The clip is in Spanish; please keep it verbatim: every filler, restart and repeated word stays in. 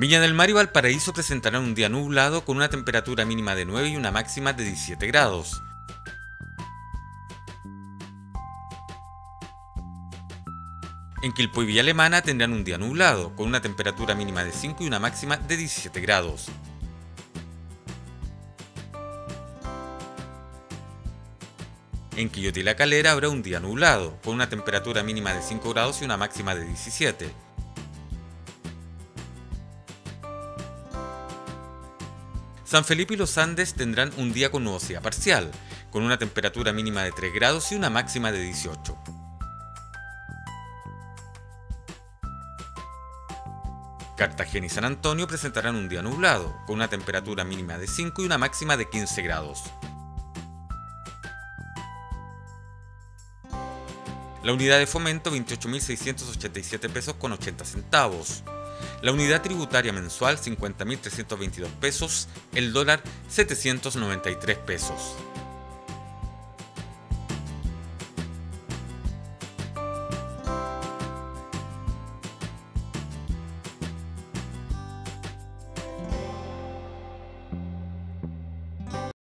Viña del Mar y Valparaíso presentarán un día nublado con una temperatura mínima de nueve y una máxima de diecisiete grados. En Quilpué y Villa Alemana tendrán un día nublado, con una temperatura mínima de cinco y una máxima de diecisiete grados. En Quillota y La Calera habrá un día nublado, con una temperatura mínima de cinco grados y una máxima de diecisiete. San Felipe y Los Andes tendrán un día con nubosidad parcial, con una temperatura mínima de tres grados y una máxima de dieciocho. Cartagena y San Antonio presentarán un día nublado, con una temperatura mínima de cinco y una máxima de quince grados. La unidad de fomento veintiocho mil seiscientos ochenta y siete pesos con ochenta centavos. La unidad tributaria mensual cincuenta mil trescientos veintidós pesos, el dólar setecientos noventa y tres pesos.